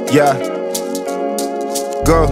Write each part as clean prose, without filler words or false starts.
Yeah. Go.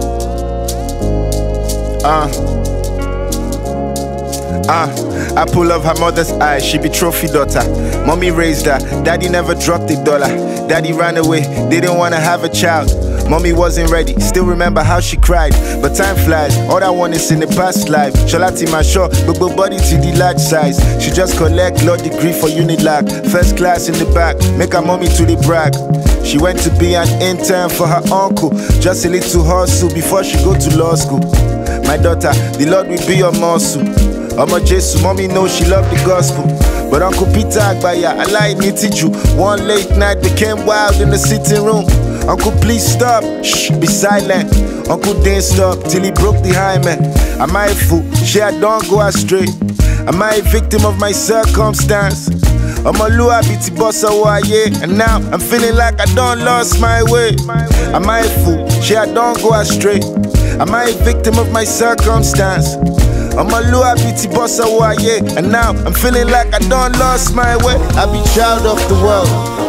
I pull up her mother's eyes, she be trophy daughter. Mommy raised her, daddy never dropped a dollar. Daddy ran away, didn't wanna have a child. Mommy wasn't ready, still remember how she cried. But time flies, all I want is in the past life. Shalati my short, but body to the large size. She just collect law degree for Unilag. First class in the back, make her mommy to the brag. She went to be an intern for her uncle, just a little hustle before she go to law school. My daughter, the Lord will be your muscle. Omo Jesu, mommy knows she love the gospel. But Uncle Peter Agbaya, I lie you. One late night became wild in the sitting room. Uncle, please stop, shh, be silent. Uncle didn't stop till he broke the hymen. Am I a fool? I don't go astray. Am I a victim of my circumstance? I'm a Lua biti bossa waye, and now I'm feeling like I don't lost my way. Am I a fool? I don't go astray. Am I a victim of my circumstance? I'm a Lua biti bossa waye, and now I'm feeling like I don't lost my way. I be child of the world.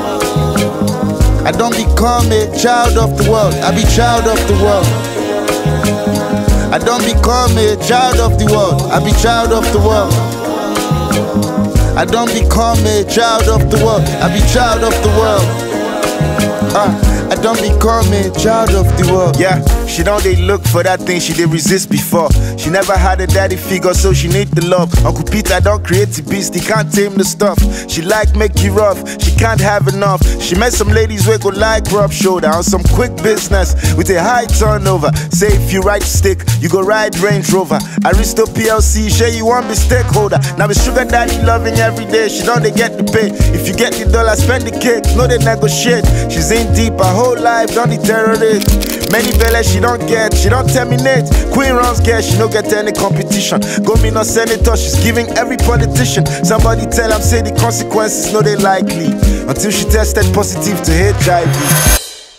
I don't become a child of the world. I be child of the world. I don't become a child of the world. I be child of the world. I don't become a child of the world. I be child of the world. I don't become a child of the world. Yeah, she don't they look for that thing she did resist before. She never had a daddy figure, so she need the love. Uncle Peter don't create the beast, he can't tame the stuff. She like make you rough, she can't have enough. She met some ladies where go like rub shoulder on some quick business with a high turnover. Say if you ride stick, you go ride Range Rover. Aristo PLC, share you want be stakeholder. Now the sugar daddy loving every day, she don't they get the pay. If you get the dollar, spend the cake, no they negotiate. She's in deep, her whole life don't the terrorist. Many bellas she don't get, she don't terminate. Queen runs get, she don't get any competition. Go me no senator, she's giving every politician. Somebody tell them say the consequences no they likely. Until she tested positive to HIV.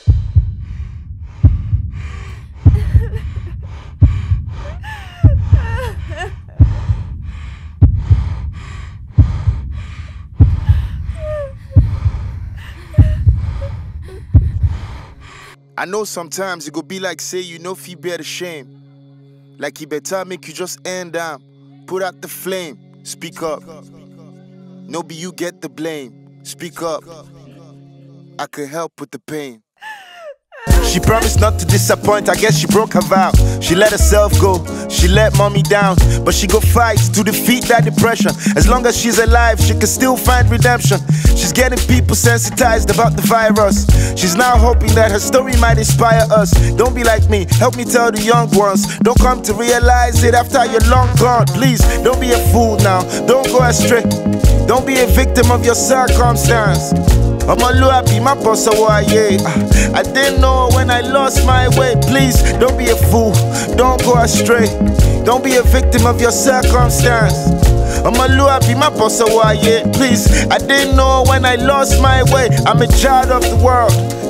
I know sometimes it go be like say you know if you bear the shame. Like he better make you just end down. Put out the flame. Speak up. No be you get the blame. Speak up. I could help with the pain. She promised not to disappoint, I guess she broke her vow. She let herself go, she let mommy down. But she go fight to defeat that depression. As long as she's alive, she can still find redemption. She's getting people sensitized about the virus. She's now hoping that her story might inspire us. Don't be like me, help me tell the young ones. Don't come to realize it after you're long gone. Please, don't be a fool now, don't go astray. Don't be a victim of your circumstance. I'm a Lua be my boss away. I didn't know when I lost my way. Please, don't be a fool, don't go astray. Don't be a victim of your circumstance. I'm a Lua be my boss away. Please, I didn't know when I lost my way. I'm a child of the world.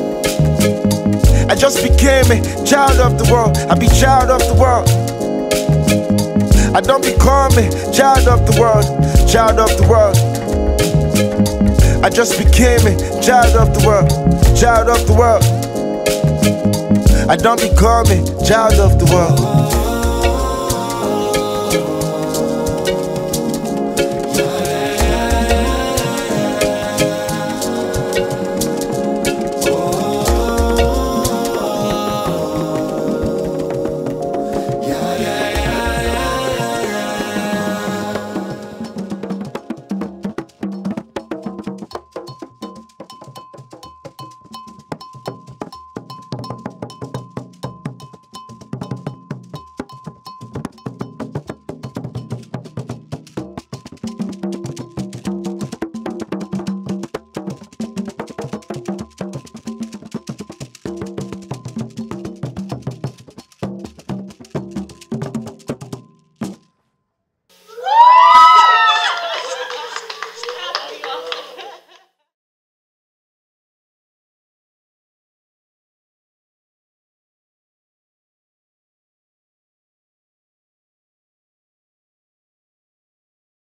I just became a child of the world. I be child of the world. I don't become a child of the world. Child of the world. I just became a child of the world, child of the world. I don't become a child of the world.